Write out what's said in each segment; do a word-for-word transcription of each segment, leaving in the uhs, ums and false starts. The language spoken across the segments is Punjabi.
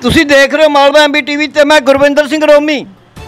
तुसी देख रहे हो मालवा एम बी टीवी ते मैं गुरविंदर सिंह रोमी।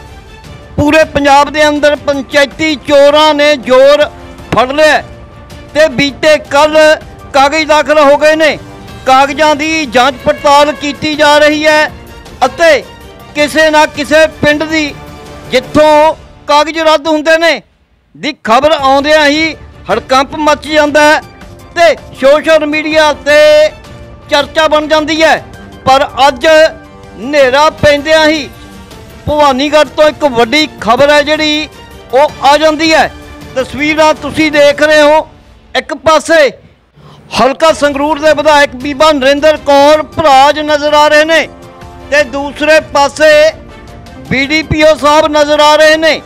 पूरे पंजाब दे अंदर पंचायती चोरां ने जोर फड़ लिया ते बीते कल कागज दाखिल हो गए ने। कागजां दी जांच पड़ताल की जा रही है अते किसे ना किसे पिंड दी जिथों कागज रद्द हुंदे ने दी खबर आउंदियां ही हड़कंप मच जांदा है ते सोशल मीडिया ते चर्चा बन जाती है। पर अज नेरा पैंदियां ही भवानीगढ़ तो एक वड्डी खबर है जिहड़ी वो आ जाती है। तस्वीरां तुसीं देख रहे हो, एक पासे हलका संगरूर के विधायक बीबा नरेंद्र कौर भराज नज़र आ रहे ने ते दूसरे पासे बी डी पी ओ साहब नज़र आ रहे ने।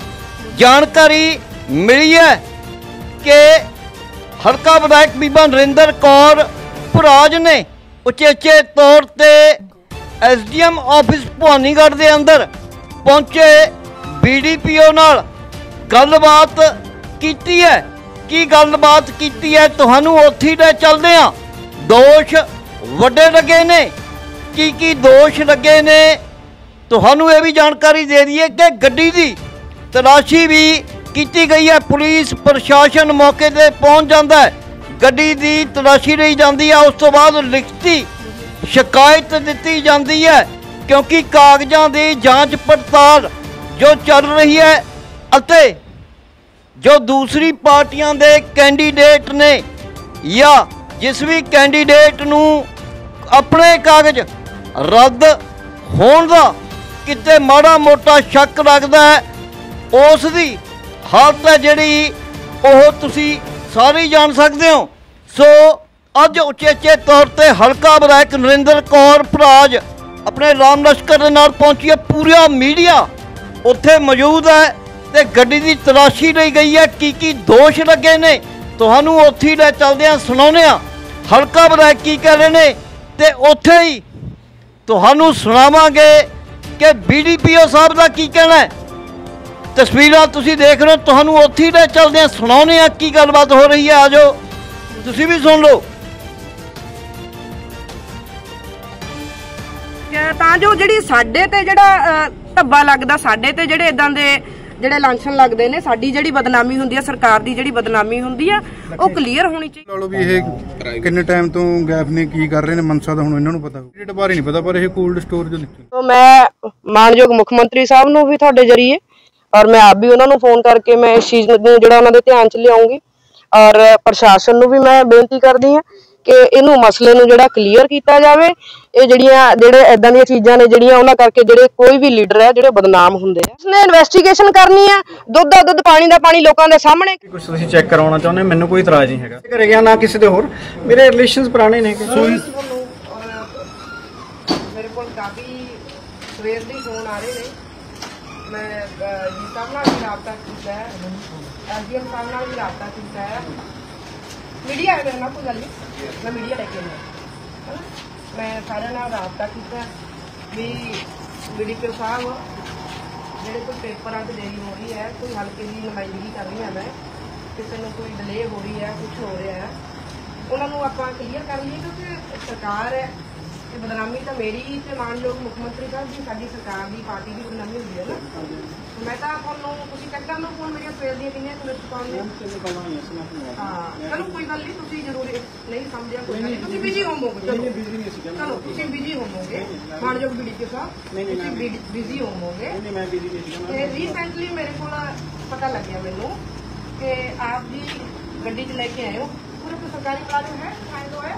जानकारी मिली है कि हलका विधायक बीबा नरेंद्र कौर भराज ने उचेचे तौर पे S D M office Bhawanigarh के अंदर पहुंचे बी डी पी ओ नाल गलबात की है। की गलबात की है तुहानू उत्थे ले चलदे आ। दोष वड्डे लगे ने, की की दोष लगे ने तुहानू ये भी जानकारी दे दी है कि गड्डी की तलाशी भी की गई है। पुलिस प्रशासन मौके पर पहुंच जाता है, गड्डी की तलाशी ली जाती है। उस तो बाद लिखती शिकायत दी जाती है क्योंकि कागजां की जांच पड़ताल जो चल रही है अते जो दूसरी पार्टियां दे कैंडीडेट ने या जिस भी कैंडीडेट नू अपने कागज रद्द होण दा किते माड़ा मोटा शक लगदा है उस दी हालत है जिहड़ी ओह तुसी सारे जान सकते हो। सो अज उचेचे तौर पर हलका विधायक नरेंद्र कौर भराज अपने राम लश्कर के नाल पहुंची है। पूरा मीडिया उत्थे मौजूद है ते गड्डी की तलाशी ली गई है। की की दोष लगे ने तुहानू उत्थे ले चलदे आ सुणाउने आ हलका विधायक की कह रहे ने ते उत्थे ही तुहानू सुणावांगे कि बी डी पी ओ साहब का की कहना है। तस्वीरां तुसी देख रहे हो, तुहानू उत्थे ही ले चलदे आ सुणाउने आ की गलबात हो रही है। आ जाओ तुसी भी सुन लो। ਤਾਂ ਜੋ ਜਿਹੜੀ ਸਾਡੇ ਤੇ ਜਿਹੜਾ ਧੱਬਾ ਲੱਗਦਾ, ਸਾਡੇ ਤੇ ਜਿਹੜੇ ਇਦਾਂ ਦੇ ਜਿਹੜੇ ਲਾਂਛਨ ਲੱਗਦੇ ਨੇ, ਸਾਡੀ ਜਿਹੜੀ ਬਦਨਾਮੀ ਹੁੰਦੀ ਹੈ, ਸਰਕਾਰ ਦੀ ਜਿਹੜੀ ਬਦਨਾਮੀ ਹੁੰਦੀ ਆ ਉਹ ਕਲੀਅਰ ਹੋਣੀ ਚਾਹੀਦੀ। ਚਲੋ ਵੀ ਇਹ ਕਿੰਨੇ ਟਾਈਮ ਤੋਂ ਗੈਪ ਨੇ ਕੀ ਕਰ ਰਹੇ ਨੇ ਮਨਸਾ ਦਾ ਹੁਣ ਇਹਨਾਂ ਨੂੰ ਪਤਾ, ਰੇਟ ਬਾਰੇ ਨਹੀਂ ਪਤਾ, ਪਰ ਇਹ ਕੋਲਡ ਸਟੋਰ ਜੋ ਲਿਖੇ तो मैं ਮਾਨਯੋਗ ਮੁੱਖ ਮੰਤਰੀ ਸਾਹਿਬ ਨੂੰ ਵੀ ਤੁਹਾਡੇ ਜਰੀਏ और मैं आप भी उन्होंने फोन करके मैं इस चीज़ ਨੂੰ ਜਿਹੜਾ ਉਹਨਾਂ ਦੇ ਧਿਆਨ ਚ ਲਿਆਉਂਗੀ और प्रशासन ਨੂੰ ਵੀ ਮੈਂ ਬੇਨਤੀ ਕਰਦੀ ਹਾਂ कि इनू मसले नू जिहड़ा क्लीयर किया जाए। ये जिहड़ियां जिहड़े इदां दी चीज़ां ने जिहड़ियां उन्हां करके जिहड़े कोई भी लीडर है जिहड़े बदनाम हुंदे हैं। उसने इन्वेस्टिगेशन करनी है, दुध दा दुध पानी दा पानी लोकां दे सामने। कुछ तुसीं चेक करवाउणा चाहुंदे, मैनूं कोई इतराज़ नहीं हैगा घरे गया ना किसी दे होर, मेरे रिलेशनस पुराने ने। मेरे कोल काफ़ी सवेर दी फोन आ रहे ने, मैं जी साहब नाल भी राबता कीता है, एस डी एम साहब नाल भी राबता कीता है। मीडिया है मेरे नाल, कोई गल नहीं, मैं मीडिया लेके आया, मैं सारे नाल राबता किया भी बी डी पी ओ साहब जेडे कोई पेपरां ते देरी हो रही है, कोई हल्के की नुमाइंदगी कर रही है, मैं किसी को कोई डिले हो रही है, कुछ हो रहा है, उन्होंने आप क्लीयर कर लीए क्योंकि सरकार है। ये बदनामी तो मेरी तो मानयोग मुख्य मंत्री साहब की साडी सरकार की पार्टी की बदनामी हुई है ना। मैं तो तुहानूं तुसीं चेक कर लो फोन मेरियां सवेर दियां किन्नियां तुसीं पाउंदे। हाँ चलो कोई गल नहीं, तुसीं जरूरी नहीं समझिया कोई गल नहीं, तुसीं बिजी होवोगे, चलो तुसीं बिजी होवोगे मानयोग बी डी पी साहब, तुसीं बिजी होवोगे। ते रीसेंटली मेरे को पता लग गया मैनूं कि आप जी गड्डी च लेके आए हो, पूरा कोई सरकारी मुलाजिम है आए तो है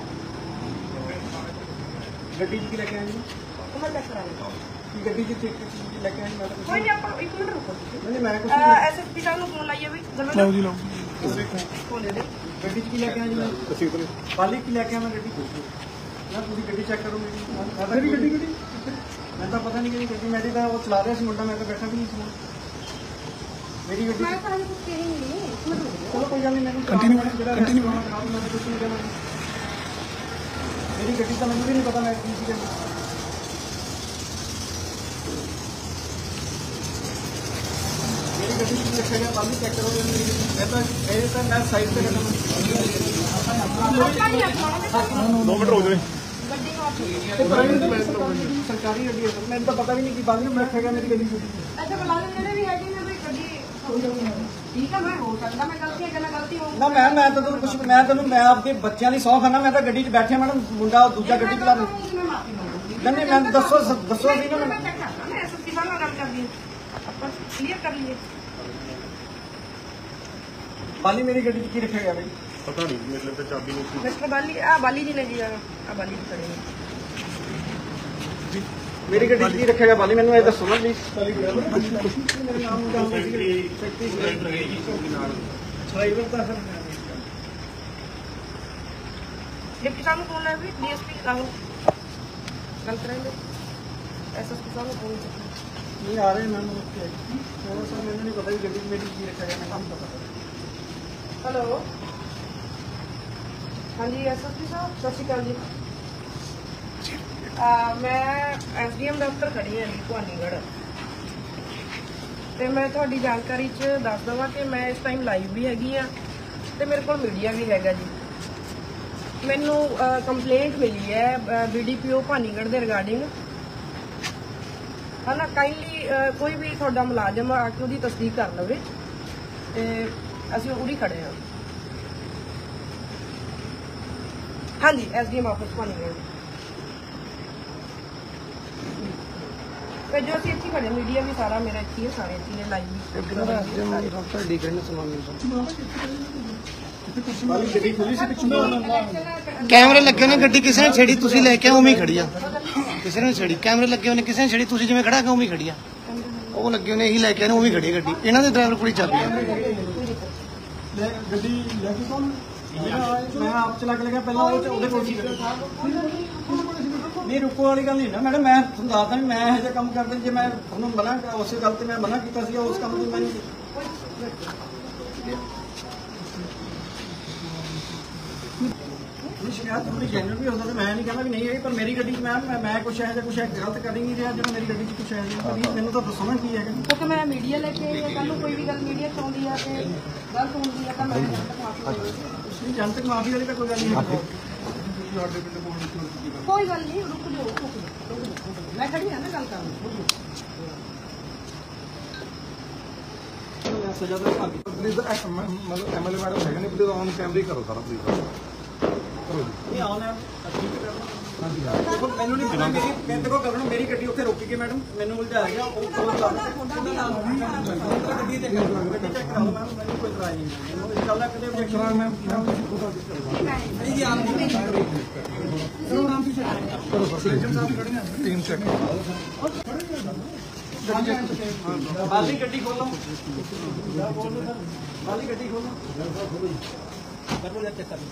गड्डी च लेके आए जी, मैं चेक करा लूँ गड्डी च लेके आए। कोई नहीं, आप एक मिनट रुको, नहीं मैं कुछ एस एस पी साहब नूं फोन लाइए भी ਲਾਓ ਜੀ ਲਾਓ फोन दे दे। गड्डी च की लेके आए जी, मैं खाली की लेके आया मैं गड्डी मैं पूरी गड्डी चेक करो मेरी मेरी गड्डी गड्डी मैं तो पता नहीं कि गड्डी मेरी तो वो चला रहा सी मुंडा, मैं तो बैठा भी नहीं सी मेरी गड्डी। मैं तो कुछ कही नहीं, चलो कोई गल नहीं, मैं कंटिन्यू कंटिन्यू मेरी गड्डी का मैंने भी नहीं पता मैं की सी मेरी गड्डी की रखा गया, बाली चेक करो मेरी गड्डी। मैं तो ये तो मैं साइड पे करना दो मिनट हो जाए ਗੱਡੀ ਨੂੰ ਹੱਥ ਨਹੀਂ ਤੇ ਪ੍ਰਾਈਵੇਟ ਸਰਕਾਰੀ ਗੱਡੀ ਹੈ ਮੈਨੂੰ ਤਾਂ ਪਤਾ ਵੀ ਨਹੀਂ ਕਿ ਬਾਅਦ ਵਿੱਚ ਰੱਖਿਆ ਗਿਆ ਮੇਰੀ ਗੱਡੀ ਅੱਛਾ ਮੁਲਾਜ਼ਮ ਜਿਹੜੇ ਵੀ ਹੈਗੇ ਨੇ ਵੀ ਗੱਡੀ ਠੀਕ ਹੈ ਮੈਂ ਹੋ ਸਕਦਾ ਮੈਂ ਗਲਤੀ ਹੈ ਮੈਂ ਗਲਤੀ ਹੋਊ ਨਾ ਮੈਂ ਮੈਂ ਤਾਂ ਤੁਹਾਨੂੰ ਕੁਝ ਮੈਂ ਤੁਹਾਨੂੰ ਮੈਂ ਆਪਦੇ ਬੱਚਿਆਂ ਦੀ ਸੌ ਖਾਨਾ ਮੈਂ ਤਾਂ ਗੱਡੀ 'ਚ ਬੈਠਿਆ ਮੈਡਮ ਮੁੰਡਾ ਦੂਜਾ ਗੱਡੀ ਚਲਾ ਰਿਹਾ ਮੈਂ ਮਾਫੀ ਮੰਗੂਗੀ ਨਹੀਂ ਮੈਂ ਦੱਸੋ ਦੱਸੋ ਵੀ ਨਾ ਮੈਂ ਚੈੱਕ ਕਰਦਾ ਮੈਂ ਐਸਐਸਪੀ ਸਾਹਿਬ ਨਾਲ ਗੱਲ ਕਰਦੀ ਹਾਂ ਆਪਾਂ ਕਲੀਅਰ ਕਰ ਲਈਏ ਬਾਲੀ ਮੇਰੀ ਗੱਡੀ 'ਚ ਕੀ ਰੱਖਿਆ ਗਿਆ ਬਈ ਪਤਾ ਨਹੀਂ ਮੇਰੇ ਤੇ ਚਾਬੀ ਨਹੀਂ ਮਿਸਟਰ ਬਾਲੀ ਆ ਬਾਲੀ ਜੀ ਨੇ ਜੀ ਆ ਬਾਲੀ ਜੀ ਖੜੇ ਨੇ ਮੇਰੀ ਗੱਡੀ 'ਚ ਕੀ ਰੱਖਿਆ ਗਿਆ ਬਾਲੀ ਮੈਨੂੰ ਇਹ ਦੱਸੋ ਨਾ ਪਲੀਜ਼ ਡਰਾਈਵਰ ਤਾਂ ਸਰ ਡਿਪਟੀ ਸਾਹਿਬ ਨੂੰ ਫੋਨ ਲਾਇਆ ਵੀ ਡੀਐਸਪੀ ਰਾਹੁਲ ਗੱਲ ਕਰਾਂਗੇ ਐਸਐਸਪੀ ਸਾਹਿਬ ਨੂੰ ਫੋਨ ਨਹੀਂ ਆ ਰਹੇ ਮੈਨੂੰ ਥੋੜਾ ਸਰ ਮੈਨੂੰ ਨਹੀਂ ਪਤਾ ਵੀ ਗੱਡੀ 'ਚ ਮੇਰੀ ਕੀ ਰੱਖਿਆ ਗਿਆ ਮੈਨੂੰ ਪਤਾ ਹੈਲੋ ਹਾਂਜੀ ਐਸਐਸਪੀ ਸਾਹਿਬ ਸਤਿ ਸ਼੍ਰੀ ਅਕਾਲ ਜੀ ਆ ਮੈਂ ਐਸਡੀਐਮ ਦਫ਼ਤਰ ਖੜੀ ਹਾਂ ਜੀ ਭਵਾਨੀਗੜ੍ਹ ਤੇ ਮੈਂ ਤੁਹਾਡੀ ਜਾਣਕਾਰੀ 'ਚ ਦੱਸ ਦਵਾਂ ਕਿ ਮੈਂ ਇਸ ਟਾਈਮ ਲਾਈਵ ਵੀ ਹੈਗੀ ਆ ਤੇ ਮੇਰੇ ਕੋਲ ਮੀਡੀਆ ਵੀ ਹੈਗਾ ਜੀ ਮੈਨੂੰ ਕੰਪਲੇਂਟ ਮਿਲੀ ਹੈ ਬੀਡੀਪੀਓ ਭਵਾਨੀਗੜ੍ਹ ਦੇ ਰਿਗਾਰਡਿੰਗ ਹੈ ਨਾ ਕਾਈਂਡਲੀ ਕੋਈ ਵੀ ਤੁਹਾਡਾ ਮੁਲਾਜ਼ਮ ਆ ਕੇ ਉਹਦੀ ਤਸਦੀਕ ਕਰ ਲਵੇ ਤੇ ਅਸੀਂ ਉਰੀ ਖੜੇ ਹਾਂ ਹਾਂਜੀ ਐਸਡੀਐਮ ਆਫਿਸ ਭਵਾਨੀਗੜ੍ਹ ਤੇ ਜੋ ਅਸੀਂ ਇੱਥੇ ਖੜੇ ਮੀਡੀਆ ਵੀ ਸਾਰਾ ਮੇਰਾ ਇੱਥੇ ਹੈ ਸਾਰੇ ਇੱਥੇ ਨੇ ਲਾਈਵ ਵੀ ਗੱਡੀ ਖੁੱਲੀ ਸੀ ਪਿੱਛੋਂ ਕੈਮਰੇ ਲੱਗੇ ਨੇ ਗੱਡੀ ਕਿਸੇ ਨੇ ਛੇੜੀ ਤੁਸੀਂ ਲੈ ਕੇ ਉਵੇਂ ਹੀ ਖੜੀ ਆ ਕਿਸੇ ਨੇ ਛੇੜੀ ਕੈਮਰੇ ਲੱਗੇ ਹੋਏ ਨੇ ਕਿਸੇ ਨੇ ਛੇੜੀ ਤੁਸੀਂ ਜਿਵੇਂ ਖੜਾ ਕੇ ਉਵੇਂ ਹੀ ਖੜੀ ਆ ਉਹ ਲੱਗੇ ਹੋਏ ਨੇ ਇਹੀ ਲੈ ਕੇ ਆਏ ਨੇ ਉਵੇਂ ਹੀ ਖੜੀ ਗੱਡੀ ਇਹਨਾਂ ਦੇ ਡਰਾਈਵਰ ਕੋਲ ਚਾਬੀ ਆ ਗੱਡੀ ਲੈ ਕੇ ਕੌਣ ਮੈਂ ਆਪ ਚਲਾ ਕੇ ਲਗਾ ਪਹਿਲਾਂ ਉਹ ਉਹਦੇ ਕੋਲ ਸੀ ਨਹੀਂ ਰੁਕੋ ਵਾਲੀ ਗੱਲ ਨਹੀਂ ਨਾ ਮੈਡਮ ਮੈਂ ਤੁਹਾਨੂੰ ਦੱਸਦਾ ਵੀ ਮੈਂ ਇਹੋ ਜਿਹਾ ਕੰਮ ਕਰਦਾ ਜੇ ਮੈਂ ਤੁਹਾਨੂੰ ਮਨਾ ਉਸੇ ਗੱਲ ਤੇ ਮੈਂ ਮਨਾ ਕੀਤਾ ਸੀ ਉਸ ਕੰਮ ਤੋਂ ਮੈਂ ਨਹੀਂ ਸ਼ਿਕਾਇਤ ਥੋੜੀ ਜੈਨੂਅਲ ਵੀ ਹੁੰਦਾ ਤੇ ਮੈਂ ਨਹੀਂ ਕਹਿੰਦਾ ਵੀ ਨਹੀਂ ਹੈ ਪਰ ਮੇਰੀ ਗੱਡੀ 'ਚ ਮੈਂ ਮੈਂ ਕੁਛ ਇਹੋ ਜਿਹਾ ਕੁਛ ਗਲਤ ਕਰ ਹੀ ਨਹੀਂ ਰਿਹਾ ਜਿਹੜਾ ਮੇਰੀ ਗੱਡੀ 'ਚ ਕੁਛ ਹੈ ਜੀ ਮੈਨੂੰ ਤਾਂ ਦੱਸੋ ਨਾ ਕੀ ਹੈਗਾ ਕਿਉਂਕਿ ਮੈਂ ਮੀਡੀਆ ਲੈ ਕੇ ਆਈ ਹਾਂ ਕੱਲ ਨੂੰ ਕੋਈ ਵੀ ਗੱਲ ਮੀਡੀਆ 'ਚ ਆਉਂਦੀ ਆ ਤੇ ਗਲਤ ਹੁੰਦੀ ਆ ਤਾਂ ਮੈਂ ਮਾਫੀ ਮੰਗਦੀ ਨਹੀਂ ਜਨਤਕ ਮਾਫੀ ਵਾਲੀ ਤਾਂ ਕੋਈ ਗੱਲ ਨਹੀਂ ਹੈ ਕੋਈ ਗੱਲ ਨਹੀਂ ਰੁਕ ਜਾਓ ਰੁਕ ਜਾਓ ਮੈਂ ਖੜੀ ਹਾਂ ਨਾ ਗੱਲ ਕਰਨ ਸਜ਼ਾ ਦਾ ਭਾਗੀ ਪਲੀਜ਼ ਮਤਲਬ ਐਮਐਲਏ ਮੈਡਮ ਹੈਗੇ ਨੇ ਪਲੀਜ਼ ਔਨ ਕੈਮਰੇ ਕਰੋ ਸਾਰਾ ਪਲੀਜ਼ ਕਰੋ ਜੀ ਨਹੀਂ ਆਉਣਾ ਹਾਂਜੀ ਦੇਖੋ ਮੈਨੂੰ ਨਹੀਂ ਪਤਾ ਮੇਰੀ ਮੇਰੇ ਕੋਲ ਕਰਨ ਮੇਰੀ ਗੱਡੀ ਉੱਥੇ ਰੋਕੀ ਗਈ ਮੈਡਮ ਮੈਨੂੰ ਉਲਝਾ ਗਿਆ ਉਹ ਕੋਲ ਲਾ ਗੱਡੀ ਤੇ ਗੱਡੀ ਚੈੱਕ ਕਰਾ ਲਓ ਮੈਮ ਮੈਨੂੰ ਕੋਈ ਇਤਰਾਜ਼ ਨਹੀਂ ਮੈਨੂੰ ਇਸ ਗੱਲ ਦਾ ਕਦੇ objection ਮੈਂ ਨਹੀਂ ਜੀ ਆਪ ਨਹੀਂ ਕਰੋ ਨਾਮ ਕੀ ਕਰੋ ਸਰਜਨ ਸਾਹਿਬ ਖੜੇ ਨੇ ਟੀਮ ਚੈੱਕ ਬਾਲੀ ਗੱਡੀ ਖੋਲੋ ਬਾਲੀ ਗੱਡੀ ਖੋਲੋ ਕਰੋ ਚੈੱਕ ਕਰ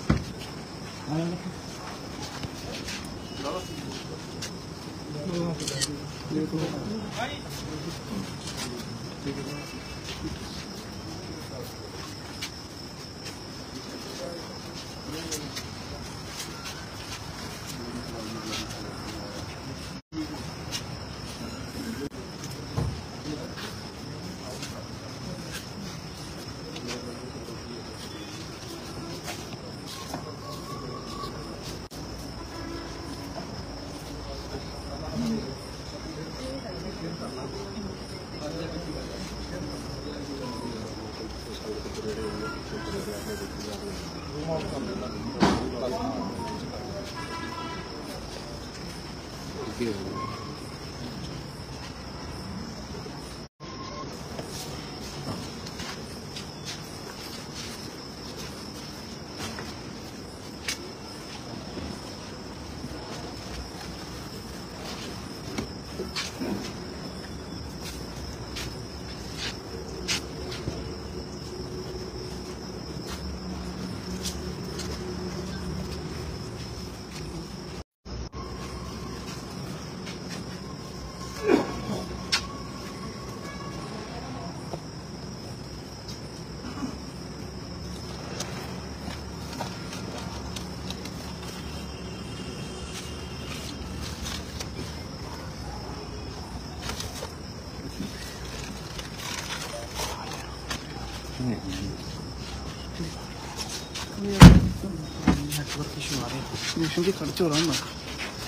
नेटवर्क इशू आ रहे हैं, खर्च हो रहा है ना।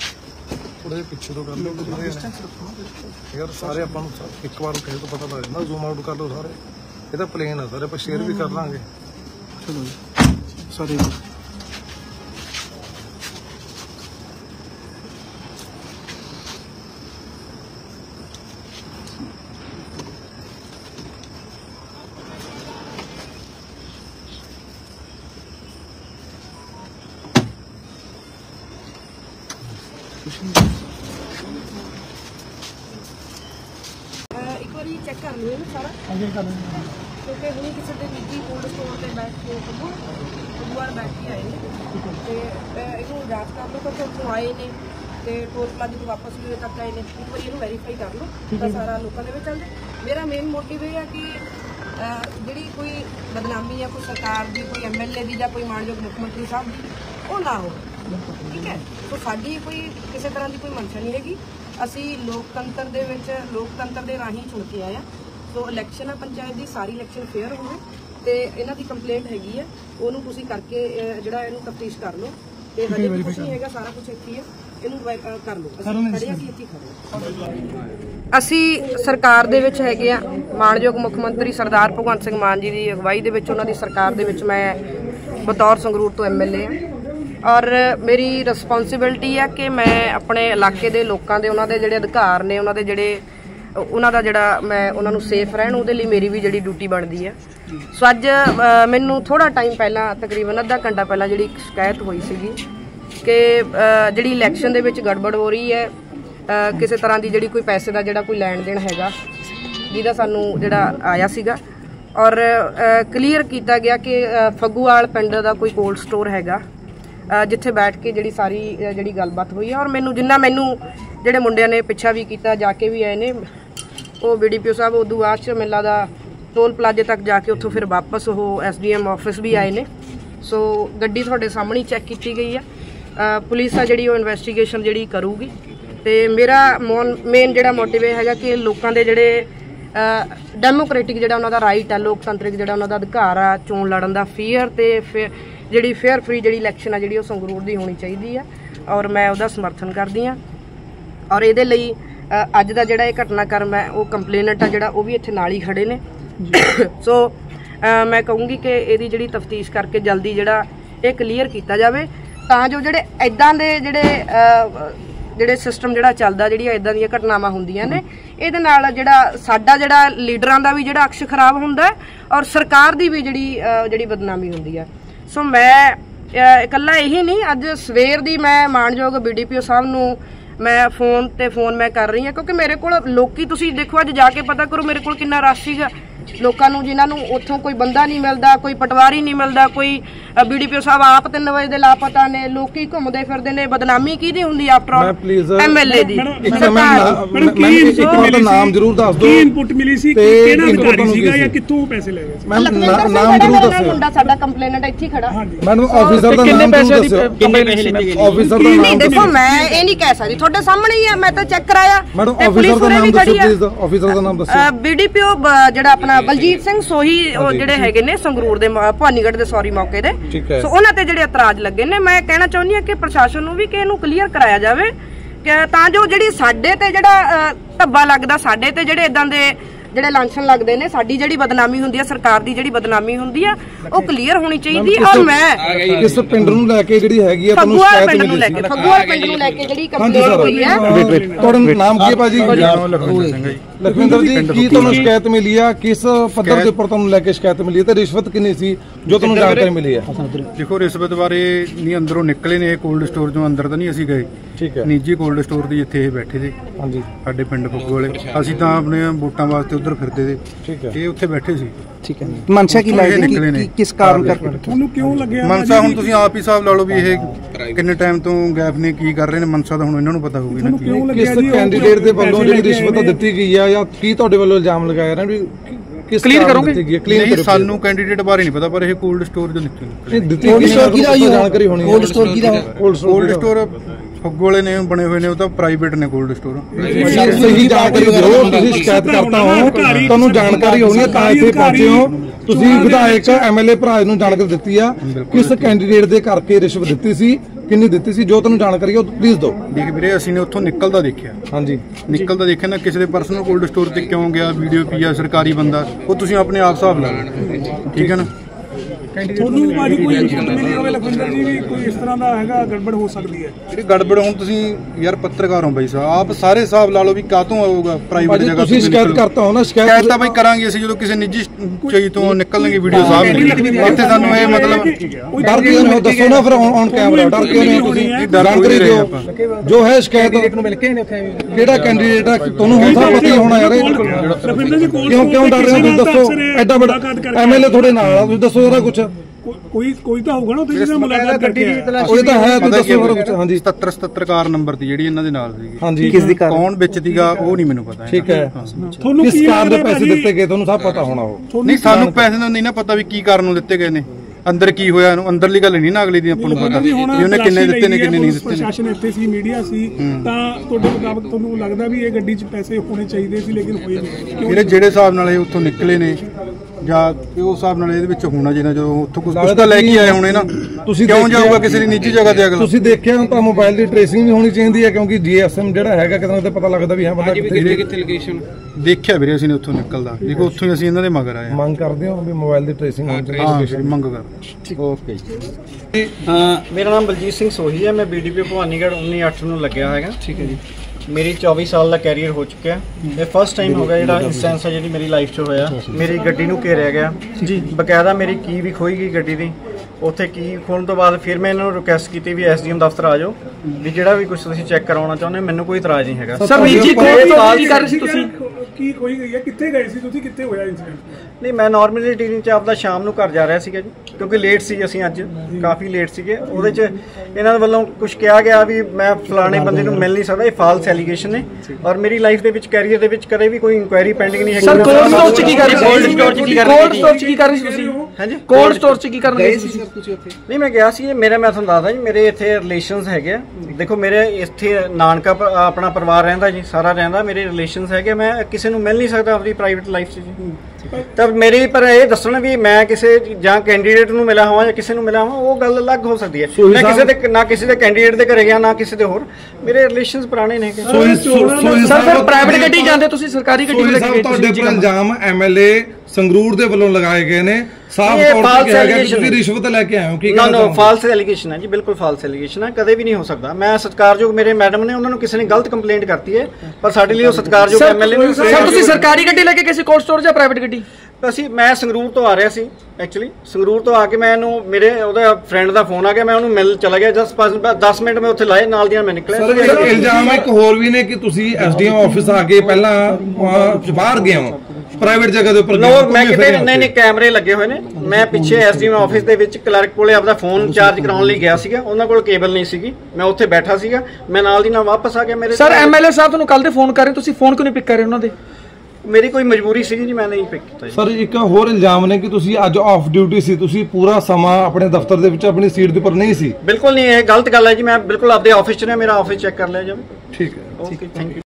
ਥੋੜੇ ਪਿੱਛੇ ਤੋਂ ਕਰ ਲਓ ਯਾਰ, ਸਾਰੇ ਆਪਾਂ ਨੂੰ ਇੱਕ ਵਾਰ ਕਹੇ ਤਾਂ ਪਤਾ ਲੱਗ ਜਾਂਦਾ। ਜ਼ੂਮ ਆਊਟ ਕਰ ਲਓ ਸਾਰੇ, ਇਹ ਤਾਂ ਪਲੇਨ ਆ ਸਾਰੇ, ਆਪਾਂ ਸ਼ੇਅਰ ਵੀ ਕਰ ਲਾਂਗੇ। ਚਲੋ ਸਾਰੇ ਇੱਕ ਵਾਰੀ ਚੈੱਕ ਕਰ ਲਿਓ ਇਹਨੂੰ ਸਾਰਾ, ਕਿਉਂਕਿ ਹੁਣ ਕਿਸੇ ਦੇ ਨਿੱਜੀ ਕੋਲਡ ਸਟੋਰ ਤੇ ਬੈਠ ਕੇ ਗੁਰਦੁਆਰਾ ਬੈਠ ਕੇ ਆਏ ਨੇ ਤੇ ਇਹਨੂੰ ਜਾਂਚ ਕਰ ਲਓ ਕਿ ਉੱਥੋਂ ਆਏ ਨੇ ਤੇ ਟੋਲ ਪਲਾਜ਼ੇ ਤੋਂ ਵਾਪਸ ਵੀ ਤੱਕ ਆਏ ਨੇ। ਇੱਕ ਵਾਰੀ ਇਹਨੂੰ ਵੈਰੀਫਾਈ ਕਰ ਲਓ ਤਾਂ ਸਾਰਾ ਲੋਕਾਂ ਦੇ ਵਿੱਚ ਚੱਲ ਜਾਏ। ਮੇਰਾ ਮੇਨ ਮੋਟਿਵ ਇਹ ਹੈ ਕਿ ਜਿਹੜੀ ਕੋਈ ਬਦਨਾਮੀ ਆ ਕੋਈ ਸਰਕਾਰ ਦੀ, ਕੋਈ ਐਮ ਐਲ ਏ ਦੀ ਜਾਂ ਕੋਈ ਮਾਨਯੋਗ ਮੁੱਖ ਮੰਤਰੀ ਸਾਹਿਬ ਦੀ, ਉਹ ਨਾ ਹੋ। ਠੀਕ ਹੈ, ਸੋ ਸਾਡੀ ਕੋਈ ਕਿਸੇ ਤਰ੍ਹਾਂ ਦੀ ਕੋਈ ਮਨਸ਼ਾ ਨਹੀਂ ਹੈਗੀ। ਅਸੀਂ ਲੋਕਤੰਤਰ ਦੇ ਵਿੱਚ ਲੋਕਤੰਤਰ ਦੇ ਰਾਹੀਂ ਚੁਣ ਕੇ ਆਏ ਆ। ਸੋ ਇਲੈਕਸ਼ਨ ਆ ਪੰਚਾਇਤ ਦੀ, ਸਾਰੀ ਇਲੈਕਸ਼ਨ ਫੇਅਰ ਹੋਵੇ ਤੇ ਇਹਨਾਂ ਦੀ ਕੰਪਲੇਂਟ ਹੈਗੀ ਹੈ, ਉਹਨੂੰ ਤੁਸੀਂ ਕਰਕੇ ਜਿਹੜਾ ਇਹਨੂੰ ਤਫਤੀਸ਼ ਕਰ ਲਓ। ਤੇ ਹਜੇ ਵੀ ਕੁਝ ਨਹੀਂ ਹੈਗਾ, ਸਾਰਾ ਕੁਝ ਇੱਥੇ ਹੈ, ਇਹਨੂੰ ਕਰ ਲਓ। ਅਸੀਂ ਖੜੇ ਅਸੀਂ ਇੱਥੇ ਖੜੇ। ਅਸੀਂ ਸਰਕਾਰ ਦੇ ਵਿੱਚ ਹੈਗੇ ਆ, ਮਾਨਯੋਗ ਮੁੱਖ ਮੰਤਰੀ ਸਰਦਾਰ ਭਗਵੰਤ ਸਿੰਘ ਮਾਨ ਜੀ ਦੀ ਅਗਵਾਈ ਦੇ ਵਿੱਚ, ਉਹਨਾਂ ਦੀ ਸਰਕਾਰ ਦੇ ਵਿੱਚ ਮੈਂ ਬਤੌਰ ਸੰਗਰੂਰ ਤੋਂ ਐਮ ਐਲ ਏ ਆ। ਔਰ ਮੇਰੀ ਰਿਸਪੌਂਸਿਬਿਲਟੀ ਹੈ ਕਿ ਮੈਂ ਆਪਣੇ ਇਲਾਕੇ ਦੇ ਲੋਕਾਂ ਦੇ ਉਹਨਾਂ ਦੇ ਜਿਹੜੇ ਅਧਿਕਾਰ ਨੇ, ਉਹਨਾਂ ਦੇ ਜਿਹੜੇ ਉਹਨਾਂ ਦਾ ਜਿਹੜਾ ਮੈਂ ਉਹਨਾਂ ਨੂੰ ਸੇਫ ਰਹਿਣ, ਉਹਦੇ ਲਈ ਮੇਰੀ ਵੀ ਜਿਹੜੀ ਡਿਊਟੀ ਬਣਦੀ ਹੈ। ਸੋ ਅੱਜ ਮੈਨੂੰ ਥੋੜਾ ਟਾਈਮ ਪਹਿਲਾਂ, ਤਕਰੀਬਨ ਅੱਧਾ ਘੰਟਾ ਪਹਿਲਾਂ ਜਿਹੜੀ ਇੱਕ ਸ਼ਿਕਾਇਤ ਹੋਈ ਸੀਗੀ ਕਿ ਜਿਹੜੀ ਇਲੈਕਸ਼ਨ ਦੇ ਵਿੱਚ ਗੜਬੜ ਹੋ ਰਹੀ ਹੈ, ਕਿਸੇ ਤਰ੍ਹਾਂ ਦੀ ਜਿਹੜੀ ਕੋਈ ਪੈਸੇ ਦਾ ਜਿਹੜਾ ਕੋਈ ਲੈਣ ਦੇਣ ਹੈਗਾ, ਜਿਹਦਾ ਸਾਨੂੰ ਜਿਹੜਾ ਆਇਆ ਸੀਗਾ ਔਰ ਕਲੀਅਰ ਕੀਤਾ ਗਿਆ ਕਿ ਫੱਗੂਵਾਲ ਪਿੰਡ ਦਾ ਕੋਈ ਕੋਲਡ ਸਟੋਰ ਹੈਗਾ ਜਿੱਥੇ ਬੈਠ ਕੇ ਜਿਹੜੀ ਸਾਰੀ ਜਿਹੜੀ ਗੱਲਬਾਤ ਹੋਈ ਹੈ। ਔਰ ਮੈਨੂੰ ਜਿੰਨਾ ਮੈਨੂੰ ਜਿਹੜੇ ਮੁੰਡਿਆਂ ਨੇ ਪਿੱਛਾ ਵੀ ਕੀਤਾ, ਜਾ ਕੇ ਵੀ ਆਏ ਨੇ, ਉਹ ਬੀ ਡੀ ਪੀ ਓ ਸਾਹਿਬ ਉਦੋਂ ਬਾਅਦ 'ਚ ਮੇਲਾ ਦਾ ਟੋਲ ਪਲਾਜ਼ੇ ਤੱਕ ਜਾ ਕੇ ਉੱਥੋਂ ਫਿਰ ਵਾਪਸ ਉਹ ਐਸ ਡੀ ਐਮ ਆਫਿਸ ਵੀ ਆਏ ਨੇ। ਸੋ ਗੱਡੀ ਤੁਹਾਡੇ ਸਾਹਮਣੇ ਚੈੱਕ ਕੀਤੀ ਗਈ ਆ। ਪੁਲਿਸ ਆ ਜਿਹੜੀ ਉਹ ਇਨਵੈਸਟੀਗੇਸ਼ਨ ਜਿਹੜੀ ਕਰੂਗੀ। ਤੇ ਮੇਰਾ ਮੇਨ ਜਿਹੜਾ ਮੋਟਿਵ ਇਹ ਹੈਗਾ ਕਿ ਲੋਕਾਂ ਦੇ ਜਿਹੜੇ ਡੈਮੋਕ੍ਰੈਟਿਕ ਜਿਹੜਾ ਉਹਨਾਂ ਦਾ ਰਾਈਟ ਆ, ਲੋਕਤੰਤਰਿਕ ਜਿਹੜਾ ਉਹਨਾਂ ਦਾ ਅਧਿਕਾਰ ਆ ਚੋਣ ਲੜਨ ਦਾ, ਫੇਅਰ ਤੇ ਫਿਰ ਜਿਹੜੀ ਫੇਅਰ ਫਰੀ ਜਿਹੜੀ ਇਲੈਕਸ਼ਨ ਆ ਜਿਹੜੀ ਉਹ ਸੰਗਰੂਰ ਦੀ ਹੋਣੀ ਚਾਹੀਦੀ ਆ ਔਰ ਮੈਂ ਉਹਦਾ ਸਮਰਥਨ ਕਰਦੀ ਆ। ਔਰ ਇਹਦੇ ਲਈ ਅੱਜ ਦਾ ਜਿਹੜਾ ਇਹ ਘਟਨਾਕ੍ਰਮ ਹੈ, ਉਹ ਕੰਪਲੇਨੈਂਟ ਆ ਜਿਹੜਾ ਉਹ ਵੀ ਇੱਥੇ ਨਾਲ ਹੀ ਖੜੇ ਨੇ। ਸੋ ਮੈਂ ਕਹੂੰਗੀ ਕਿ ਇਹਦੀ ਜਿਹੜੀ ਤਫਤੀਸ਼ ਕਰਕੇ ਜਲਦੀ ਜਿਹੜਾ ਇਹ ਕਲੀਅਰ ਕੀਤਾ ਜਾਵੇ, ਤਾਂ ਜੋ ਜਿਹੜੇ ਇੱਦਾਂ ਦੇ ਜਿਹੜੇ ਜਿਹੜੇ ਸਿਸਟਮ ਜਿਹੜਾ ਚੱਲਦਾ, ਜਿਹੜੀਆਂ ਇੱਦਾਂ ਦੀਆਂ ਘਟਨਾਵਾਂ ਹੁੰਦੀਆਂ ਨੇ, ਇਹਦੇ ਨਾਲ ਜਿਹੜਾ ਸਾਡਾ ਜਿਹੜਾ ਲੀਡਰਾਂ ਦਾ ਵੀ ਜਿਹੜਾ ਅਕਸ਼ ਖਰਾਬ ਹੁੰਦਾ ਔਰ ਸਰਕਾਰ ਦੀ ਵੀ ਜਿਹੜੀ ਜਿਹੜੀ ਬਦਨਾਮੀ ਹੁੰਦੀ ਹੈ। ਸੋ ਮੈਂ ਇਕੱਲਾ ਇਹੀ ਨਹੀਂ, ਅੱਜ ਸਵੇਰ ਦੀ ਮੈਂ ਮਾਨਯੋਗ ਬੀ ਡੀ ਪੀ ਓ ਸਾਹਿਬ ਨੂੰ ਮੈਂ ਫੋਨ ਤੇ ਫੋਨ ਮੈਂ ਕਰ ਰਹੀ ਹਾਂ, ਕਿਉਂਕਿ ਮੇਰੇ ਕੋਲ ਲੋਕੀ, ਤੁਸੀਂ ਦੇਖੋ ਅੱਜ ਜਾ ਕੇ ਪਤਾ ਕਰੋ ਮੇਰੇ ਕੋਲ ਕਿੰਨਾ ਰਸ਼ ਸੀਗਾ ਲੋਕਾਂ ਨੂੰ, ਜਿਨ੍ਹਾਂ ਨੂੰ ਉੱਥੋਂ ਕੋਈ ਬੰਦਾ ਨਹੀਂ ਮਿਲਦਾ, ਕੋਈ ਪਟਵਾਰੀ ਨਹੀਂ ਮਿਲਦਾ, ਕੋਈ ਬੀ ਡੀ ਪੀ ਓ ਸਾਹਿਬ ਆਪ ਤਿੰਨ ਵਜੇ ਦੇ ਲਾਪਤਾ ਨੇ, ਲੋਕੀ ਘੁੰਮਦੇ ਫਿਰਦੇ ਨੇ। ਬਦਨਾਮੀ ਕਿਹਦੀ ਹੁੰਦੀ ਆਫਟਰ ਐਮ ਐਲ ਏ ਦੀ? ਨਾਮ ਜ਼ਰੂਰ ਦੱਸ ਦਿਓ, ਕੀ ਇਨਪੁਟ ਮਿਲੀ ਸੀ, ਕਿਹੜਾ ਅਧਿਕਾਰੀ ਸੀਗਾ ਜਾਂ ਕਿੱਥੋਂ ਪੈਸੇ ਲੈ ਗਏ ਸੀ? ਨਾਮ ਜ਼ਰੂਰ ਦੱਸੋ। ਮੁੰਡਾ ਸਾਡਾ ਕੰਪਲੇਨੈਂਟ ਇੱਥੇ ਖੜਾ। ਮੈਨੂੰ ਆਫੀਸਰ ਦਾ ਨਾਮ ਜ਼ਰੂਰ ਦੱਸੋ, ਕਿੰਨੇ ਪੈਸੇ ਲਿੱਤੇ ਗਏ? ਆਫੀਸਰ ਦਾ ਨਾਮ ਦੇਖੋ, ਮੈਂ ਇਹ ਨਹੀਂ ਕਹਿ ਸਕਦੀ, ਤੁਹਾਡੇ ਸਾਹਮਣੇ ਹੀ ਆ, ਮੈਂ ਤਾਂ ਚੈੱਕ ਕਰਾਇਆ। ਮੈਡਮ ਆਫੀਸਰ ਦਾ ਨਾਮ ਦੱਸੋ ਪਲੀਜ਼, ਆਫੀਸਰ ਦਾ ਨਾਮ ਦੱਸੋ। ਬੀ ਡੀ ਪੀ ਓ ਜਿਹੜਾ ਆਪਣਾ ਬਲਜੀਤ ਸਿੰਘ ਸੋਹੀ, ਉਹ ਜਿਹੜੇ ਹੈਗੇ ਨੇ ਸੰਗਰੂਰ ਦੇ, ਭਵਾਨੀਗੜ੍ਹ ਦੇ ਸੌਰੀ ਮੌਕੇ ਦੇ, ਸੋ ਉਹਨਾਂ ਤੇ ਜਿਹੜੇ ਇਤਰਾਜ਼ ਲੱਗੇ ਨੇ, ਮੈਂ ਕਹਿਣਾ ਚਾਹੁੰਦੀ ਹਾਂ ਕਿ ਪ੍ਰਸ਼ਾਸਨ ਨੂੰ ਵੀ ਕਿ ਇਹਨੂੰ ਕਲੀਅਰ ਕਰਾਇਆ ਜਾਵੇ ਕਿ ਤਾਂ ਜੋ ਜਿਹੜੀ ਸਾਡੇ ਤੇ ਜਿਹੜਾ ਧੱਬਾ ਲੱਗਦਾ, ਸਾਡੇ ਤੇ ਜਿਹੜੇ ਇਦਾਂ ਦੇ ਜਿਹੜੇ ਲਾਂਛਨ ਲੱਗਦੇ ਨੇ, ਸਾਡੀ ਜਿਹੜੀ ਬਦਨਾਮੀ ਹੁੰਦੀ ਹੈ, ਸਰਕਾਰ ਦੀ ਜਿਹੜੀ ਬਦਨਾਮੀ ਹੁੰਦੀ ਆ, ਉਹ ਕਲੀਅਰ ਹੋਣੀ ਚਾਹੀਦੀ। ਔਰ ਮੈਂ ਕਿਸ ਪਿੰਡ ਨੂੰ ਲੈ ਕੇ ਜਿਹੜੀ ਹੈਗੀ ਆ ਤੁਹਾਨੂੰ ਸ਼ਿਕਾਇਤ ਮਿਲੀ ਸੀ? ਫੱਗੂਵਾਲ ਪਿੰਡ ਨੂੰ ਲੈ ਕੇ ਜਿਹੜੀ ਕੰਪਲੇਂਟ ਹੋਈ ਹੈ। ਤੁਹਾਡਾ ਨਾਮ ਕੀ ਹੈ ਭਾਜੀ? ਲਖਵਿੰਦਰ ਜੀ, ਕੀ ਤੁਹਾਨੂੰ ਸ਼ਿਕਾਇਤ ਮਿਲੀ ਆ? ਕਿਸ ਪੱਧਰ ਦੇ ਉੱਪਰ ਤੁਹਾਨੂੰ ਲੈ ਕੇ ਸ਼ਿਕਾਇਤ ਮਿਲੀ ਹੈ ਤੇ ਰਿਸ਼ਵਤ ਕਿੰਨੀ ਸੀ ਜੋ ਤੁਹਾਨੂੰ ਜਾਣਕਾਰੀ ਮਿਲੀ ਹੈ? ਦੇਖੋ, ਰਿਸ਼ਵਤ ਬਾਰੇ ਨਹੀਂ ਅੰਦਰੋਂ ਨਿਕਲੇ ਨੇ, ਕੋਲਡ ਸਟੋਰ ਤੋਂ ਅੰਦਰ ਤਾਂ ਨਹੀਂ ਅਸੀਂ ਗਏ। ਠੀਕ ਹੈ, ਨਿੱਜੀ ਕੋਲਡ ਸਟੋਰ ਦੀ ਇੱਥੇ ਇਹ ਬੈਠੇ ਸੀ। ਹਾਂਜੀ, ਸਾਡੇ ਪਿੰਡ ਫੱਗੂ ਵਾਲੇ, ਅਸੀਂ ਤਾਂ ਆਪਣੇ ਵੋਟਾਂ ਵਾਸਤੇ ਉਧਰ ਫਿਰਦੇ ਸੀ। ਠੀਕ ਹੈ, ਇਹ ਉੱਥੇ ਬੈਠੇ ਸੀ। ਠੀਕ ਹੈ, ਮਨਸ਼ਾ ਕੀ ਲੱਗਦੀ, ਕਿਸ ਕਾਰਨ ਕਰਕੇ ਤੁਹਾਨੂੰ ਕਿਉਂ ਲੱਗਿਆ? ਮਨਸ਼ਾ ਹੁਣ ਤੁਸੀਂ ਆਪ ਹੀ ਹਿਸਾਬ ਲਾ ਲਓ ਵੀ ਇਹ ਕਿੰਨੇ ਟਾਈਮ ਤੋਂ ਗੈਪ ਨੇ, ਕੀ ਕਰ ਰਹੇ ਨੇ। ਮਨਸ਼ਾ ਤਾਂ ਹੁਣ ਇਹਨਾਂ ਨੂੰ ਪਤਾ ਹੋਊਗੀ ਨਾ। ਕਿਸ ਕੈਂਡੀਡੇਟ ਦੇ ਵੱਲੋਂ ਜਿਹੜੀ ਰਿਸ਼ਵਤ ਦਿੱਤੀ ਗਈ ਆ ਜਾਂ ਕੀ ਤੁਹਾਡੇ ਵੱਲੋਂ ਇਲਜ਼ਾਮ ਲਗਾਇਆ ਨਾ, ਵੀ ਕਿਸ ਕਲੀਅਰ ਕਰੋਗੇ? ਨਹੀਂ, ਸਾਨੂੰ ਕੈਂਡੀਡੇਟ ਬਾਰੇ ਨਹੀਂ ਪਤਾ, ਪਰ ਇਹ ਕੋਲਡ ਸਟੋਰ ਤੋਂ ਨਿਕਲੀ ਦਿੱਤੀ ਜਾਣਕਾਰੀ ਹੋਣੀ। ਕੋਲਡ ਸਟੋਰ ਕਿਹਦਾ? ਕੋਲਡ ਸਟੋਰ ਫੱਗੂ ਵਾਲੇ ਨੇ ਬਣੇ ਹੋਏ ਨੇ, ਉਹ ਤਾਂ ਪ੍ਰਾਈਵੇਟ ਨੇ ਕੋਲਡ ਸਟੋਰ। ਸਹੀ ਜਾਣਕਾਰੀ ਦਿਓ, ਤੁਸੀਂ ਸ਼ਿਕਾਇਤ ਕਰਤਾ ਹੋ, ਤੁਹਾਨੂੰ ਜਾਣਕਾਰੀ ਹੋਣੀ ਹੈ ਤਾਂ ਇੱਥੇ ਪਹੁੰਚੇ ਹੋ। ਤੁਸੀਂ ਵਿਧਾਇਕ ਐਮ ਐਲ ਏ ਭਰਾ ਨੂੰ ਜਾਣਕਾਰੀ ਦਿੱਤੀ ਆ, ਕਿਸ ਕੈਂਡੀਡੇਟ ਦੇ ਕਰਕੇ ਰਿਸ਼ਵਤ ਦਿੱਤੀ ਸੀ, ਕਿੰਨੀ ਦਿੱਤੀ ਸੀ, ਜੋ ਤੁਹਾਨੂੰ ਜਾਣਕਾਰੀ ਹੈ ਉਹ ਪਲੀਜ਼ ਦਿਓ। ਦੇਖ ਵੀਰੇ, ਅਸੀਂ ਨੇ ਉੱਥੋਂ ਨਿਕਲਦਾ ਦੇਖਿਆ। ਹਾਂਜੀ, ਨਿਕਲਦਾ ਦੇਖਿਆ ਨਾ, ਕਿਸੇ ਦੇ ਪਰਸਨਲ ਕੋਲਡ ਸਟੋਰ ਤੇ ਕਿਉਂ ਗਿਆ, ਵੀਡੀਓ ਪੀ ਆ, ਸਰਕਾਰੀ ਬੰਦਾ, ਉਹ ਤੁਸੀਂ ਆਪਣੇ ਆਪ ਹਿਸਾਬ ਲਾ ਲਓ, ਠੀਕ ਹੈ ਨਾ। ਤੁਹਾਨੂੰ ਭਾਜੀ ਕੋਈ ਇਨਪੁਟ ਮਿਲੀ ਹੋਵੇ ਲਖਵਿੰਦਰ ਜੀ ਵੀ ਕੋਈ ਇਸ ਤਰ੍ਹਾਂ ਦਾ ਹੈਗਾ ਗੜਬੜ ਹੋ ਸਕਦੀ ਹੈ? ਜਿਹੜੀ ਗੜਬੜ, ਹੁਣ ਤੁਸੀਂ ਯਾਰ ਪੱਤਰਕਾਰ ਹੋ ਬਾਈ ਸਾਹਿਬ, ਆਪ ਸਾਰੇ ਹਿਸਾਬ ਲਾ ਲਓ ਵੀ ਕਾਹਤੋਂ ਆਊਗਾ ਪ੍ਰਾਈਵੇਟ ਜਗ੍ਹਾ। ਤੁਸੀਂ ਸ਼ਿਕਾਇਤ ਕਰਤਾ ਹੋ ਨਾ, ਸ਼ਿਕਾਇਤ ਤਾਂ ਬਾਈ ਕਰਾਂਗੇ ਅਸੀਂ, ਜਦੋਂ ਕਿਸੇ ਨਿੱਜੀ ਚੀਜ਼ ਤੋਂ ਨਿਕਲਣਗੇ ਵੀਡੀਓ ਸਾਹਿਬ, ਇੱਥੇ ਸਾਨੂੰ ਇਹ ਮਤਲਬ ਡਰ ਕਿਉਂ ਨਹੀਂ? ਦੱਸੋ ਨਾ ਫਿਰ ਔਨ ਕੈਮਰਾ, ਡਰ ਕਿਉਂ ਨਹੀਂ? ਤੁਸੀਂ ਜਾਣਕਾਰੀ ਦਿਓ ਜੋ ਹੈ ਸ਼ਿਕਾਇਤ ਕਿਹੜਾ ਕੈਂਡੀਡੇਟ ਆ, ਤੁਹਾਨੂੰ ਹੁਣ ਤਾਂ ਪਤਾ ਹੀ ਹੋਣਾ ਯਾਰ। ਕਿਉਂ ਕਿਉਂ ਡਰ ਰਹੇ ਹੋ ਤੁਸੀਂ? ਦੱਸੋ, ਐਡਾ ਵੱਡਾ ਐਮਐਲਏ ਤੁਹਾਡੇ ਨਾਲ ਆ, ਤੁਸੀਂ ਦੱਸੋ ਉਹਦਾ ਕੁਛ ਕੋਈ ਕੋਈ ਤਾਂ ਹੋਊਗਾ ਨਾ ਉੱਥੇ ਜਿਹਨਾਂ ਮੁਲਾਕਾਤ ਕਰਕੇ ਉਹ ਤਾਂ ਹੈ, ਤੁਸੀਂ ਦੱਸੋ ਫਿਰ ਕੁਛ। ਹਾਂਜੀ, ਸਤੱਤਰ ਸਤੱਤਰ ਕਾਰ ਨੰਬਰ ਦੀ ਜਿਹੜੀ ਇਹਨਾਂ ਦੇ ਨਾਲ ਸੀਗੀ। ਹਾਂਜੀ, ਕਿਸ ਦੀ ਕਾਰ, ਕੌਣ ਵਿੱਚ ਸੀਗਾ ਉਹ ਨਹੀਂ ਮੈਨੂੰ ਪਤਾ। ਠੀਕ ਹੈ, ਤੁਹਾਨੂੰ ਕਿਸ ਕਾਰ ਦੇ ਪੈਸੇ ਦਿੱਤੇ ਗਏ ਤੁਹਾਨੂੰ ਸਭ ਪਤਾ ਹੋਣਾ। ਉਹ ਨਹੀਂ, ਸਾਨੂੰ ਪੈਸੇ ਦਾ ਨਹੀਂ ਨਾ ਪਤਾ ਵੀ ਕੀ ਕਾਰਨ ਨੂੰ ਦਿੱਤੇ ਗਏ ਨੇ, ਅੰਦਰ ਕੀ ਹੋਇਆ, ਇਹਨੂੰ ਅੰਦਰਲੀ ਗੱਲ ਨਹੀਂ ਨਾ, ਅਗਲੀ ਦੀ ਆਪਾਂ ਨੂੰ ਪਤਾ ਵੀ ਉਹਨੇ ਕਿੰਨੇ ਦਿੱਤੇ ਨੇ ਕਿੰਨੇ ਨਹੀਂ ਦਿੱਤੇ। ਪ੍ਰਸ਼ਾਸਨ ਇੱਥੇ ਸੀ, ਮੀਡੀਆ ਸੀ, ਤਾਂ ਤੁਹਾਡੇ ਮੁਤਾਬਕ ਤੁਹਾਨੂੰ ਲੱਗਦਾ ਵੀ ਇਹ ਗੱਡੀ 'ਚ ਪੈਸੇ ਹੋਣੇ ਚਾਹੀਦੇ ਸੀ ਲੇਕਿਨ ਹੋਏ ਨਹੀਂ? ਜਿਹੜੇ ਜਿਹੜੇ ਹਿਸਾਬ ਨਾਲ ਇਹ ਉੱਥੋਂ ਨਿਕਲੇ ਨੇ ਜਾਂ ਉਸ ਹਿਸਾਬ ਨਾਲ ਇਹਦੇ ਵਿੱਚ ਹੋਣਾ ਜਿਹਨਾਂ ਜਦੋਂ ਉੱਥੋਂ ਕੁਝ ਤਾਂ ਲੈ ਕੇ ਆਏ ਹੋਣੇ ਨਾ। ਤੁਸੀਂ ਕਿਉਂ ਜਾਊਗਾ ਕਿਸੇ ਦੀ ਨਿੱਜੀ ਜਗ੍ਹਾ ਤੇ ਅਗਲਾ? ਤੁਸੀਂ ਦੇਖਿਆ ਤਾਂ ਮੋਬਾਈਲ ਦੀ ਟ੍ਰੇਸਿੰਗ ਵੀ ਹੋਣੀ ਚਾਹੀਦੀ ਹੈ, ਕਿਉਂਕਿ ਜੀਐਸਐਮ ਜਿਹੜਾ ਹੈਗਾ ਕਿਤੇ ਨਾ ਕਿਤੇ ਪਤਾ ਲੱਗਦਾ ਵੀ ਹਾਂ ਬੰਦਾ ਕਿੱਥੇ ਕਿੱਥੇ ਲੋਕੇਸ਼ਨ ਦੇਖਿਆ ਵੀਰੇ ਅਸੀਂ ਨੇ ਉੱਥੋਂ ਨਿਕਲਦਾ। ਦੇਖੋ ਉੱਥੋਂ ਹੀ ਅਸੀਂ ਇਹਨਾਂ ਦੇ ਮਗਰ ਆਏ। ਮੰਗ ਕਰਦੇ ਹਾਂ ਵੀ ਮੋਬਾਈਲ ਦੀ ਟ੍ਰੇਸਿੰਗ ਹੋਣੀ ਚਾਹੀਦੀ। ਹਾਂ, ਮੰਗ ਕਰ। ਓਕੇ ਜੀ। ਮੇਰਾ ਨਾਮ ਬਲਜੀਤ ਸਿੰਘ ਸੋਹੀ ਹੈ, ਮੈਂ ਬੀਡੀਪੀ ਭਵਾਨੀਗੜ੍ਹ ਉੱਨੀ ਅੱਠ ਨੂੰ ਲੱਗਿਆ ਹੈਗਾ। ਠੀਕ ਹੈ ਜੀ। ਮੇਰੀ ਚੌਵੀ ਸਾਲ ਦਾ ਕੈਰੀਅਰ ਹੋ ਚੁੱਕਿਆ। ਇਹ ਫਸਟ ਟਾਈਮ ਹੋ ਗਿਆ ਜਿਹੜਾ ਇੰਸਟੈਂਸ ਹੈ ਜਿਹੜੀ ਮੇਰੀ ਲਾਈਫ 'ਚ ਹੋਇਆ। ਮੇਰੀ ਗੱਡੀ ਨੂੰ ਘੇਰਿਆ ਗਿਆ ਜੀ, ਬਕਾਇਦਾ ਮੇਰੀ ਕੀ ਵੀ ਖੋਈ ਗਈ ਗੱਡੀ ਦੀ। ਉੱਥੇ ਕੀ ਖੋਣ ਤੋਂ ਬਾਅਦ ਫਿਰ ਮੈਂ ਇਹਨਾਂ ਨੂੰ ਰਿਕੁਐਸਟ ਕੀਤੀ ਵੀ ਐਸਡੀਐਮ ਦਫ਼ਤਰ ਆ ਜਾਓ, ਵੀ ਜਿਹੜਾ ਵੀ ਕੁਝ ਤੁਸੀਂ ਚੈੱਕ ਕਰਾਉਣਾ ਚਾਹੁੰਦੇ, ਮੈਨੂੰ ਕੋਈ ਇਤਰਾਜ਼ ਨਹੀਂ ਹੈਗਾ। ਸਰ ਵੀਰ ਜੀ, ਕੀ ਕਰ ਰਹੇ ਸੀ ਤੁਸੀਂ? ਕੀ ਖੋਈ ਗਈ ਹੈ, ਕਿੱਥੇ ਗਏ ਸੀ ਤੁਸੀਂ, ਕਿੱਥੇ ਹੋਇਆ ਇੰਸੀਡੈਂਟ? ਨਹੀਂ, ਮੈਂ ਨਾਰਮਲੀ ਟੀਵੀ 'ਚ ਆਪਦਾ ਸ਼ਾਮ ਨੂੰ ਘਰ ਜਾ ਰਿਹਾ ਸੀਗਾ ਜੀ, ਕਿਉਂਕਿ ਲੇਟ ਸੀ ਅਸੀਂ, ਅੱਜ ਕਾਫੀ ਲੇਟ ਸੀਗੇ। ਉਹਦੇ 'ਚ ਇਹਨਾਂ ਵੱਲੋਂ ਕੁਝ ਕਿਹਾ ਗਿਆ ਵੀ ਮੈਂ ਫਲਾਣੇ ਬੰਦੇ ਨੂੰ ਮਿਲ ਨਹੀਂ ਸਕਦਾ। ਇਹ ਫਾਲਸ ਐਲੀਗੇਸ਼ਨ ਨੇ, ਔਰ ਮੇਰੀ ਲਾਈਫ ਦੇ ਵਿੱਚ ਕੈਰੀਅਰ ਦੇ ਵਿੱਚ ਕਦੇ ਵੀ ਕੋਈ ਇਨਕੁਆਇਰੀ ਪੈਂਡਿੰਗ ਨਹੀਂ ਹੈਗੀ। ਸਰ ਕੋਲਡ ਸਟੋਰ 'ਚ ਕੀ ਕਰ ਰਹੇ ਸੀ? ਕੋਲਡ ਸਟੋਰ 'ਚ ਕੀ ਕਰ ਰਹੇ ਸੀ? ਕੋਲਡ ਸਟੋਰ 'ਚ ਕੀ ਕਰ ਰਹੇ ਸੀ ਤੁਸੀਂ? ਹਾਂਜੀ, ਕੋਲਡ ਸਟੋਰ 'ਚ ਕੀ ਕਰਨ ਗਏ ਸੀ ਤੁਸੀਂ ਉੱਥੇ? ਨਹੀਂ, ਮੈਂ ਗਿਆ ਸੀ ਮੇਰਾ, ਮੈਂ ਤੁਹਾਨੂੰ ਦੱਸਦਾ ਜੀ, ਮੇਰੇ ਇੱਥੇ ਰਿਲੇਸ਼ਨਸ ਹੈਗੇ ਆ। ਦੇਖੋ ਮੇਰੇ ਇੱਥੇ ਨਾਨਕਾ ਆਪਣਾ ਪਰਿਵਾਰ ਰਹਿੰਦਾ ਜੀ, ਸਾਰਾ ਰਹਿੰਦਾ, ਮੇਰੇ ਰਿਲੇਸ਼ਨਸ ਹੈਗੇ। ਮੈਂ ਕਿਸੇ ਨੂੰ ਮਿਲ ਨਹੀਂ ਸਕਦਾ ਆਪਣੀ ਪ੍ਰਾਈਵੇਟ ਲਾਈਫ 'ਚ ਜੀ। ਤਾਂ ਮੇਰੀ ਪਰ ਇਹ ਦੱਸਣਾ ਵੀ ਮੈਂ ਕਿਸੇ ਜਾਂ ਕੈਂਡੀਡੇਟ ਨੂੰ ਮਿਲਿਆ ਹੋਵਾਂ ਜਾਂ ਕਿਸੇ ਨੂੰ ਮਿਲਿਆ ਹੋਵਾਂ, ਉਹ ਗੱਲ ਅਲੱਗ ਹੋ ਸਕਦੀ ਹੈ। ਮੈਂ ਕਿਸੇ ਦੇ ਨਾ ਕਿਸੇ ਦੇ ਕੈਂਡੀਡੇਟ ਦੇ ਘਰੇ ਗਿਆ, ਨਾ ਕਿਸੇ ਦੇ ਹੋਰ। ਮੇਰੇ ਰਿਲੇਸ਼ਨਸ ਪੁਰਾਣੇ ਨੇ। ਸਰ ਫਿਰ ਪ੍ਰਾਈਵੇਟ ਗੱਡੀ ਜਾਂਦੇ ਤੁਸੀਂ, ਸਰਕਾਰੀ ਗੱਡੀ ਲੈ ਕੇ ਗਏ? ਤੁਹਾਡੇ ਉੱਪਰ ਇਲਜ਼ਾਮ ਐਮਐਲਏ ਸੰਗਰੂਰ ਦੇ ਵੱਲੋਂ ਲਗਾਏ ਗਏ ਨੇ, ਸਾਫ਼ ਤੌਰ ਤੇ ਕਿਹਾ ਗਿਆ ਕਿ ਤੁਸੀਂ ਰਿਸ਼ਵਤ ਲੈ ਕੇ ਆਏ ਹੋ। ਕੀ ਗੱਲ ਹੈ? ਨੋ, ਫਾਲਸ ਐਲੀਗੇਸ਼ਨ ਹੈ ਜੀ, ਬਿਲਕੁਲ ਫਾਲਸ ਐਲੀਗੇਸ਼ਨ ਹੈ, ਕਦੇ ਵੀ ਨਹੀਂ ਹੋ ਸਕਦਾ। ਮੈਂ ਸਤਿਕਾਰਯੋਗ ਮੇਰੇ ਮੈਡਮ ਨੇ, ਉਹਨਾਂ ਨੂੰ ਕਿਸੇ ਨੇ ਗਲਤ ਕੰਪਲੇਂਟ ਕਰਤੀ ਹੈ, ਪਰ ਸਾਡੇ ਲਈ ਉਹ ਸਤਿਕਾਰਯੋਗ ਐਮਐਲਏ ਨੇ। ਸਰ ਤੁਸੀਂ ਸਰਕਾਰੀ ਗੱਡੀ ਲੈ ਕੇ ਕਿਸੇ ਕੋਲਡ ਸਟੋਰ ਜਾਂ ਪ੍ਰਾਈਵੇਟ ਗੱਡੀ? ਅਸੀਂ ਮੈਂ ਸੰਗਰੂਰ ਤੋਂ ਆ ਰਿਹਾ ਸੀ ਐਕਚੁਅਲੀ। ਸੰਗਰੂਰ ਤੋਂ ਆ ਕੇ ਮੈਂ ਇਹਨੂੰ, ਮੇਰੇ ਉਹਦਾ ਫਰੈਂਡ ਦਾ ਫੋਨ ਆ ਗਿਆ, ਮੈਂ ਉਹਨੂੰ ਮਿਲ ਚਲਾ ਗਿਆ। ਜਸਟ ਦਸ ਮਿੰਟ ਮੈਂ ਉੱਥੇ ਲਾਏ, ਨਾਲ ਦੀਆਂ ਮੈਂ ਨਿਕਲਿਆ। ਸਰ ਇਲਜ਼ਾਮ ਇੱਕ ਹੋਰ ਵੀ ਨੇ ਕਿ ਤੁਸੀਂ ਐਸਡੀਐਮ ਆਫਿਸ ਆ ਕੇ ਪਹਿਲਾਂ ਬਾਹਰ ਗਏ ਹੋ ਪ੍ਰਾਈਵੇਟ ਜਗ੍ਹਾ ਦੇ ਉੱਪਰ। ਨੋ, ਮੈਂ ਕਿਤੇ ਨਹੀਂ ਨਹੀਂ, ਕੈਮਰੇ ਲੱਗੇ ਹੋਏ ਨੇ। ਮੈਂ ਪਿੱਛੇ ਐਸਡੀਐਮ ਆਫਿਸ ਦੇ ਵਿੱਚ ਕਲਰਕ ਕੋਲੇ ਆਪਦਾ ਫੋਨ ਚਾਰਜ ਕਰਾਉਣ ਲਈ ਗਿਆ ਸੀਗਾ, ਉਹਨਾਂ ਕੋਲ ਕੇਬਲ ਨਹੀਂ ਸੀਗੀ, ਮੈਂ ਉੱਥੇ ਬੈਠਾ ਸੀਗਾ, ਮੈਂ ਨਾਲ ਦੀ ਨਾਲ ਵਾਪਸ ਆ ਗਿਆ। ਮੇਰੇ ਸਰ ਐਮਐਲਏ ਸਾਹਿਬ ਤੁਹਾਨੂੰ ਕੱਲ ਦੇ ਫੋਨ ਕਰ ਰਹੇ, ਤੁਸੀਂ ਫੋਨ ਕਿਉਂ ਨਹੀਂ ਪਿਕ ਕਰ ਰਹੇ ਉਹਨਾਂ ਦੇ? ਮੇਰੀ ਕੋਈ ਮਜਬੂਰੀ ਸੀਗੀ ਜੀ, ਮੈਂ ਨਹੀਂ ਪਿਕ ਕੀਤਾ। ਸਰ ਇੱਕ ਹੋਰ ਇਲਜ਼ਾਮ ਨੇ ਕਿ ਤੁਸੀਂ ਅੱਜ ਆਫ ਡਿਊਟੀ ਸੀ, ਤੁਸੀਂ ਪੂਰਾ ਸਮਾਂ ਆਪਣੇ ਦਫ਼ਤਰ ਦੇ ਵਿੱਚ ਆਪਣੀ ਸੀਟ ਦੇ ਉੱਪਰ ਨਹੀਂ ਸੀ। ਬਿਲਕੁਲ ਨਹੀਂ, ਇਹ ਗਲਤ ਗੱਲ ਹੈ ਜੀ। ਮੈਂ ਬਿਲਕੁਲ ਆਪਦੇ ਆਫਿਸ 'ਚ ਨੇ, ਮੇਰਾ ਆਫਿਸ ਚੈੱਕ ਕਰ ਲਿਆ ਜਾਵੇ। ਠੀਕ ਹੈ, ਓਕੇ, ਥੈਂਕ ਯੂ।